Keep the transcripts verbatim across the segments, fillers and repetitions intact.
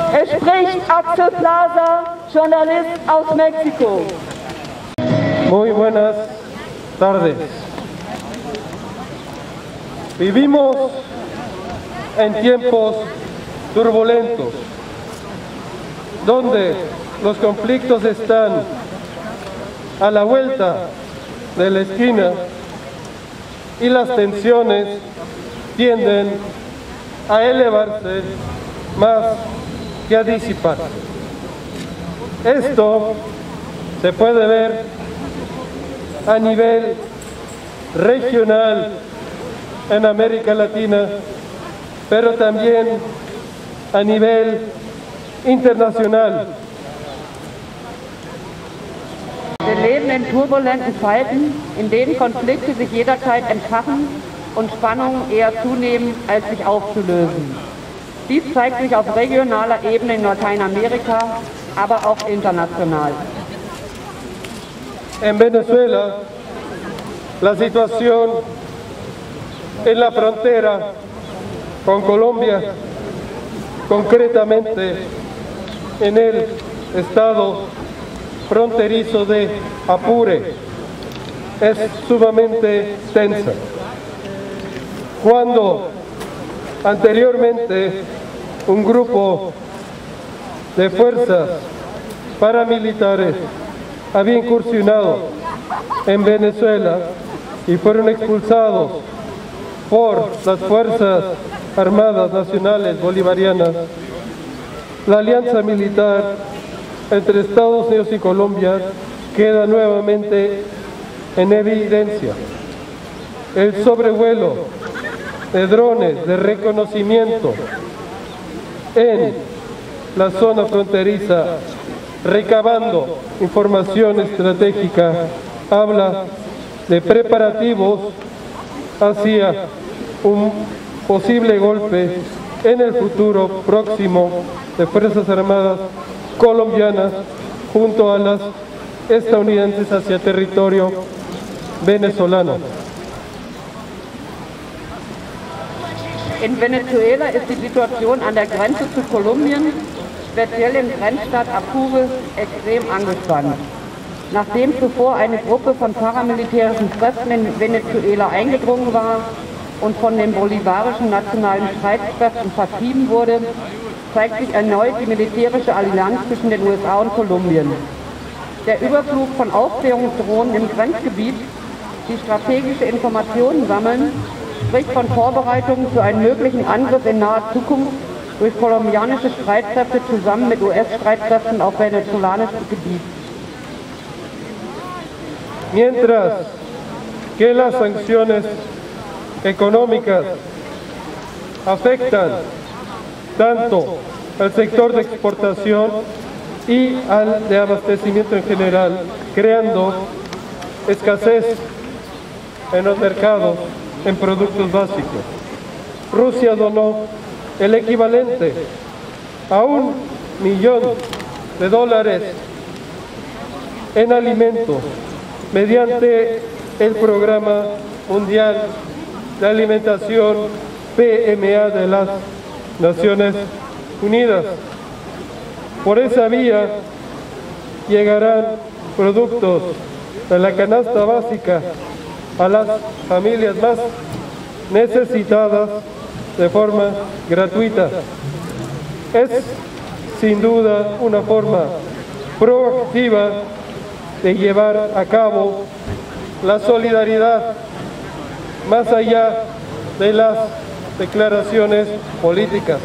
Es spricht Axel Plaza, Journalist aus Mexiko. Muy buenas tardes. Vivimos en tiempos turbulentos, donde los conflictos están a la vuelta de la esquina y las tensiones tienden a elevarse más que a disiparse. Esto se puede ver a nivel regional en América Latina, pero también a nivel internacional. Wir leben in turbulenten Zeiten, in denen Konflikte sich jederzeit entfachen und Spannungen eher zunehmen, als sich aufzulösen. Dies zeigt sich auf regionaler Ebene in Lateinamerika, aber auch international. En Venezuela, la situación en la frontera con Colombia, concretamente en el estado fronterizo de Apure, es sumamente tensa. Cuando anteriormente un grupo de fuerzas paramilitares había incursionado en Venezuela y fueron expulsados por las Fuerzas Armadas Nacionales Bolivarianas, la alianza militar entre Estados Unidos y Colombia queda nuevamente en evidencia. El sobrevuelo de drones de reconocimiento en la zona fronteriza, recabando información estratégica, habla de preparativos hacia un posible golpe en el futuro próximo de Fuerzas Armadas colombianas junto a las estadounidenses hacia territorio venezolano. In Venezuela ist die Situation an der Grenze zu Kolumbien, speziell im Grenzstaat Apure, extrem angespannt. Nachdem zuvor eine Gruppe von paramilitärischen Kräften in Venezuela eingedrungen war und von den bolivarischen nationalen Streitkräften vertrieben wurde, zeigt sich erneut die militärische Allianz zwischen den U S A und Kolumbien. Der Überflug von Aufklärungsdrohnen im Grenzgebiet, die strategische Informationen sammeln, spricht von Vorbereitungen für einen möglichen Angriff in naher Zukunft durch kolumbianische Streitkräfte zusammen mit U S-Streitkräften auf venezolanisches Gebiet. Mientras que las sanciones económicas afectan tanto al sector de exportación y al de abastecimiento en general, creando escasez en los mercados en productos básicos. Rusia donó el equivalente a un millón de dólares en alimentos mediante el Programa Mundial de Alimentación P M A de las Naciones Unidas. Por esa vía llegarán productos de la canasta básica a las familias más necesitadas de forma gratuita. Es sin duda una forma proactiva de llevar a cabo la solidaridad más allá de las declaraciones políticas.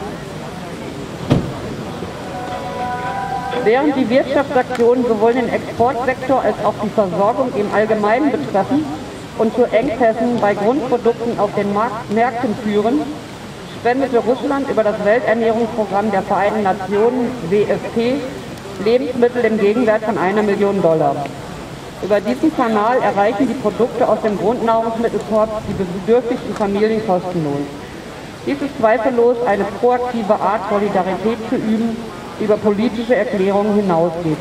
Während die Wirtschaftsaktionen sowohl den Exportsektor als auch die Versorgung im Allgemeinen betreffen und zu Engpässen bei Grundprodukten auf den Markt Märkten führen, spendete Russland über das Welternährungsprogramm der Vereinten Nationen W F P Lebensmittel im Gegenwert von einer Million Dollar. Über diesen Kanal erreichen die Produkte aus dem Grundnahrungsmittelkorb die bedürftigsten Familien kostenlos. Dies ist zweifellos eine proaktive Art, Solidarität zu üben, die über politische Erklärungen hinausgeht.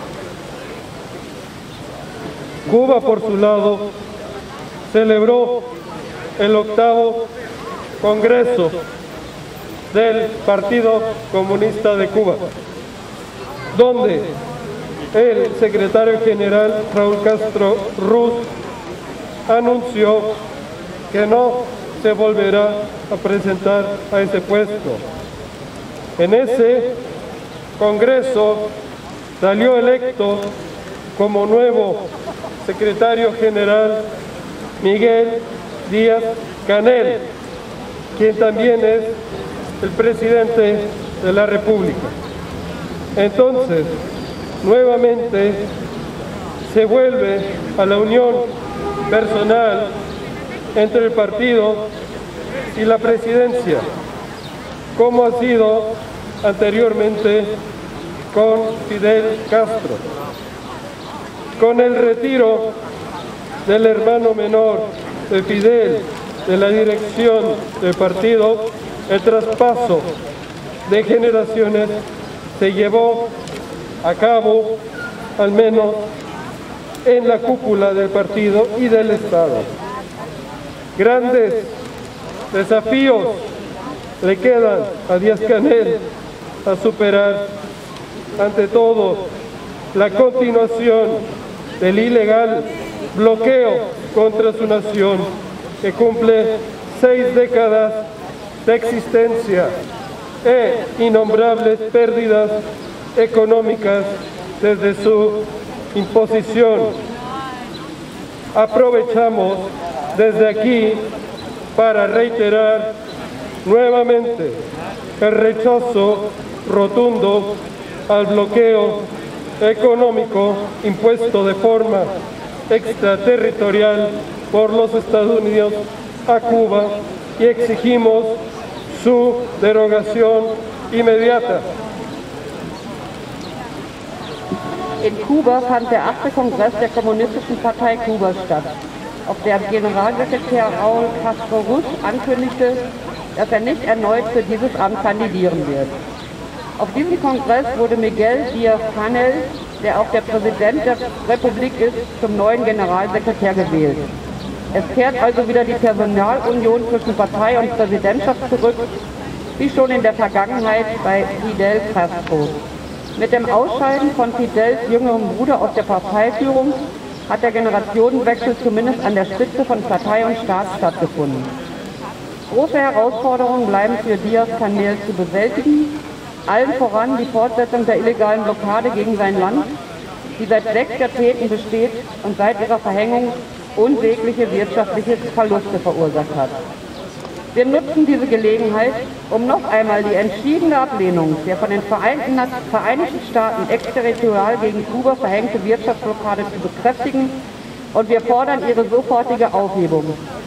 Cuba, por su lado, celebró el octavo Congreso del Partido Comunista de Cuba, donde el secretario general Raúl Castro Ruz anunció que no se volverá a presentar a ese puesto. En ese Congreso salió electo como nuevo secretario general Miguel Díaz-Canel, quien también es el presidente de la República. Entonces, nuevamente se vuelve a la unión personal entre el partido y la presidencia, como ha sido anteriormente con Fidel Castro. Con el retiro del hermano menor de Fidel de la dirección del partido, el traspaso de generaciones se llevó a cabo, al menos en la cúpula del partido y del Estado. Grandes desafíos le quedan a Díaz-Canel a superar, ante todo, la continuación del ilegal bloqueo contra su nación, que cumple seis décadas de existencia e innombrables pérdidas económicas desde su imposición. Aprovechamos desde aquí para reiterar nuevamente el rechazo rotundo al bloqueo económico impuesto de forma extraterritorial por los Estados Unidos a Cuba y exigimos su derogación inmediata. In Kuba fand der achte Kongress der Kommunistischen Partei Kubas statt, auf der Generalsekretär Raúl Castro Ruz ankündigte, dass er nicht erneut für dieses Amt kandidieren wird. Auf diesem Kongress wurde Miguel Díaz-Canel, der auch der Präsident der Republik ist, zum neuen Generalsekretär gewählt. Es kehrt also wieder die Personalunion zwischen Partei und Präsidentschaft zurück, wie schon in der Vergangenheit bei Fidel Castro. Mit dem Ausscheiden von Fidels jüngerem Bruder aus der Parteiführung hat der Generationenwechsel zumindest an der Spitze von Partei und Staat stattgefunden. Große Herausforderungen bleiben für Díaz-Canel zu bewältigen, allen voran die Fortsetzung der illegalen Blockade gegen sein Land, die seit sechs Jahrzehnten besteht und seit ihrer Verhängung unsägliche wirtschaftliche Verluste verursacht hat. Wir nutzen diese Gelegenheit, um noch einmal die entschiedene Ablehnung der von den Vereinten, Vereinigten Staaten exterritorial gegen Kuba verhängte Wirtschaftsblockade zu bekräftigen, und wir fordern ihre sofortige Aufhebung.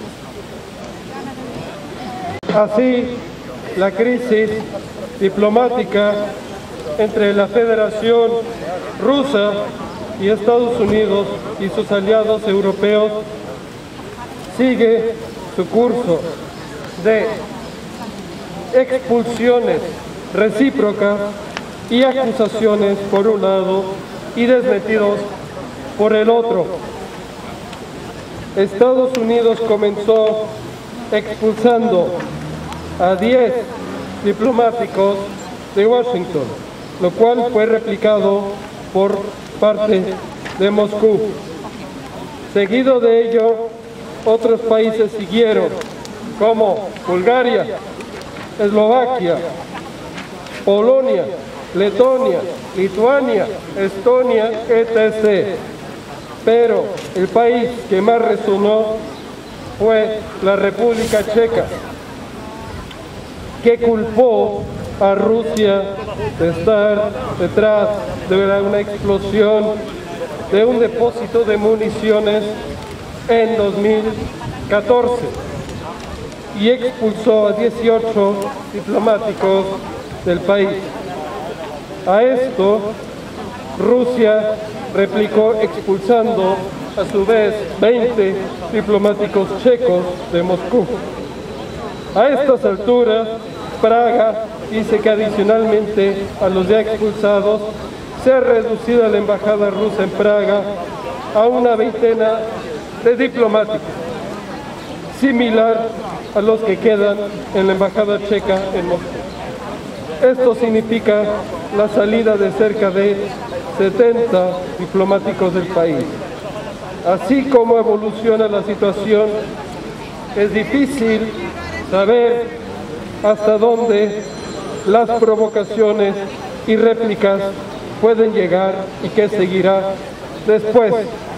Así, la crisis diplomática entre la Federación Rusa y Estados Unidos y sus aliados europeos sigue su curso de expulsiones recíprocas y acusaciones por un lado y desmentidos por el otro. Estados Unidos comenzó expulsando a diez diplomáticos de Washington, lo cual fue replicado por parte de Moscú. Seguido de ello, otros países siguieron, como Bulgaria, Eslovaquia, Polonia, Letonia, Lituania, Estonia, etcétera. Pero el país que más resonó fue la República Checa, que culpó a Rusia de estar detrás de una explosión de un depósito de municiones en dos mil catorce y expulsó a dieciocho diplomáticos del país. A esto, Rusia replicó expulsando a su vez veinte diplomáticos checos de Moscú. A estas alturas, Praga dice que adicionalmente a los ya expulsados, se ha reducido la embajada rusa en Praga a una veintena de diplomáticos, similar a los que quedan en la embajada checa en Moscú. Esto significa la salida de cerca de setenta diplomáticos del país. Así como evoluciona la situación, es difícil saber hasta dónde las provocaciones y réplicas pueden llegar y qué seguirá después.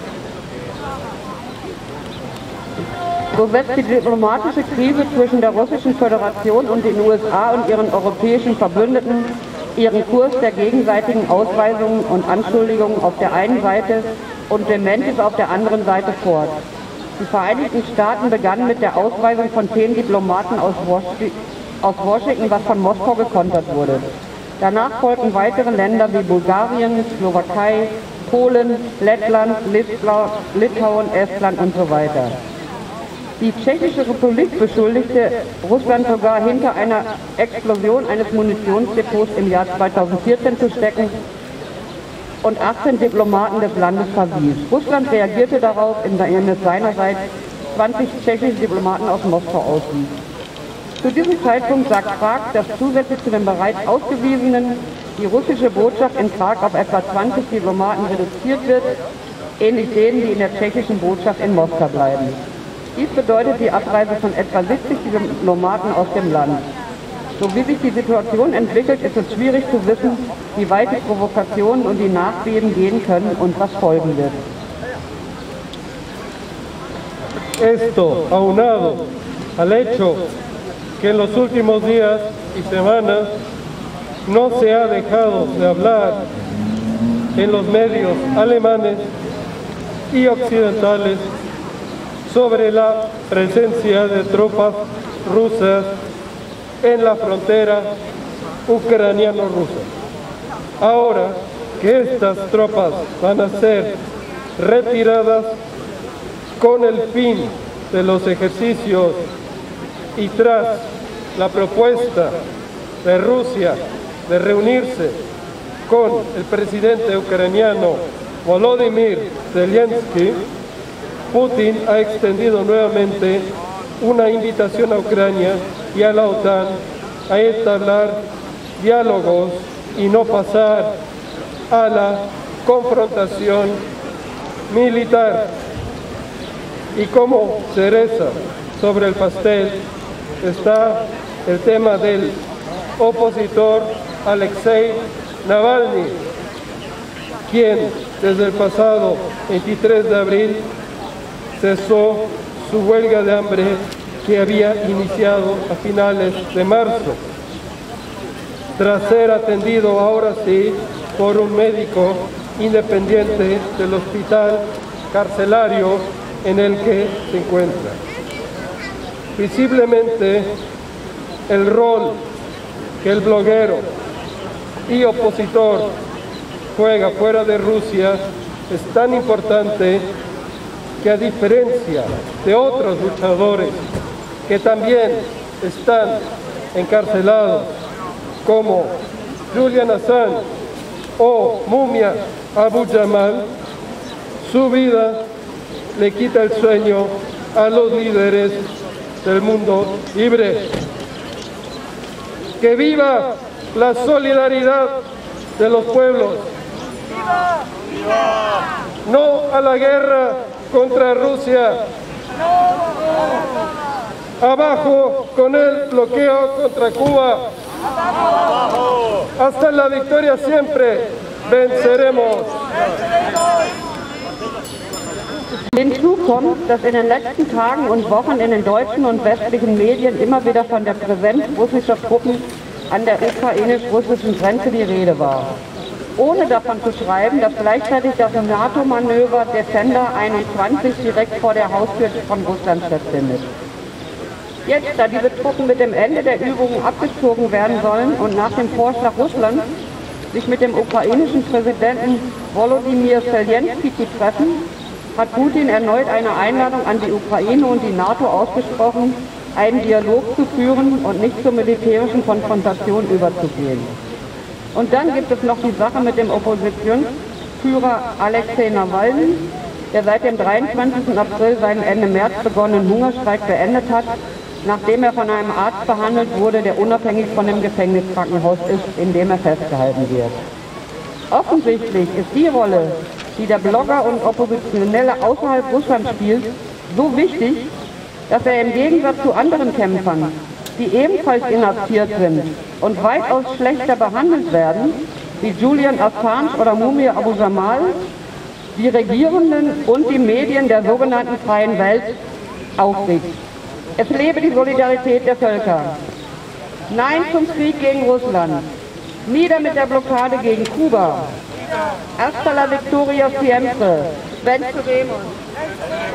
So setzt die diplomatische Krise zwischen der Russischen Föderation und den U S A und ihren europäischen Verbündeten ihren Kurs der gegenseitigen Ausweisungen und Anschuldigungen auf der einen Seite und Dementes auf der anderen Seite fort. Die Vereinigten Staaten begannen mit der Ausweisung von zehn Diplomaten aus Washington, was von Moskau gekontert wurde. Danach folgten weitere Länder wie Bulgarien, Slowakei, Polen, Lettland, Litauen, Estland und so weiter. Die Tschechische Republik beschuldigte Russland sogar, hinter einer Explosion eines Munitionsdepots im Jahr zweitausendvierzehn zu stecken und achtzehn Diplomaten des Landes verwies. Russland reagierte darauf, indem es seinerseits zwanzig tschechische Diplomaten aus Moskau auswies. Zu diesem Zeitpunkt sagt Prag, dass zusätzlich zu den bereits ausgewiesenen die russische Botschaft in Prag auf etwa zwanzig Diplomaten reduziert wird, ähnlich denen, die in der tschechischen Botschaft in Moskau bleiben. Dies bedeutet die Abreise von etwa siebzig Diplomaten aus dem Land. So wie sich die Situation entwickelt, ist es schwierig zu wissen, wie weit die Provokationen und die Nachbeben gehen können und was folgen wird. Esto, aunado al hecho que en los últimos días y semanas no se ha dejado de hablar en los medios alemanes y occidentales sobre la presencia de tropas rusas en la frontera ucraniano-rusa. Ahora que estas tropas van a ser retiradas con el fin de los ejercicios y tras la propuesta de Rusia de reunirse con el presidente ucraniano Volodymyr Zelensky, Putin ha extendido nuevamente una invitación a Ucrania y a la OTAN a entablar diálogos y no pasar a la confrontación militar. Y como cereza sobre el pastel está el tema del opositor Alexei Navalny, quien desde el pasado veintitrés de abril cesó su huelga de hambre que había iniciado a finales de marzo, tras ser atendido ahora sí por un médico independiente del hospital carcelario en el que se encuentra. Visiblemente, el rol que el bloguero y opositor juega fuera de Rusia es tan importante que, a diferencia de otros luchadores que también están encarcelados, como Julian Assange o Mumia Abu-Jamal, su vida le quita el sueño a los líderes del mundo libre. ¡Que viva la solidaridad de los pueblos! ¡Viva! ¡Viva! ¡No a la guerra contra Rusia! ¡No! ¡Abajo con el bloqueo contra Cuba! ¡Abajo! ¡Hasta la victoria siempre! ¡Venceremos! Hinzu kommt, dass in den letzten Tagen und Wochen in den deutschen und westlichen Medien immer wieder von der Präsenz russischer Truppen an der ukrainisch-russischen Grenze die Rede war. Ohne davon zu schreiben, dass gleichzeitig das NATO-Manöver Defender einundzwanzig direkt vor der Haustür von Russland stattfindet. Jetzt, da diese Truppen mit dem Ende der Übungen abgezogen werden sollen und nach dem Vorschlag Russlands sich mit dem ukrainischen Präsidenten Volodymyr Zelensky zu treffen, hat Putin erneut eine Einladung an die Ukraine und die NATO ausgesprochen, einen Dialog zu führen und nicht zur militärischen Konfrontation überzugehen. Und dann gibt es noch die Sache mit dem Oppositionsführer Alexei Nawalny, der seit dem dreiundzwanzigsten April seinen Ende März begonnenen Hungerstreik beendet hat nachdem er von einem Arzt behandelt wurde, der unabhängig von dem Gefängniskrankenhaus ist, in dem er festgehalten wird. Offensichtlich ist die Rolle, die der Blogger und Oppositionelle außerhalb Russlands spielt, so wichtig, dass er im Gegensatz zu anderen Kämpfern, die ebenfalls inhaftiert sind und weitaus schlechter behandelt werden, wie Julian Assange oder Mumia Abu Jamal, die Regierenden und die Medien der sogenannten freien Welt aufregt. Es lebe die Solidarität der Völker. Nein zum Krieg gegen Russland. Nieder mit der Blockade gegen Kuba. Hasta la victoria siempre. Venceremos.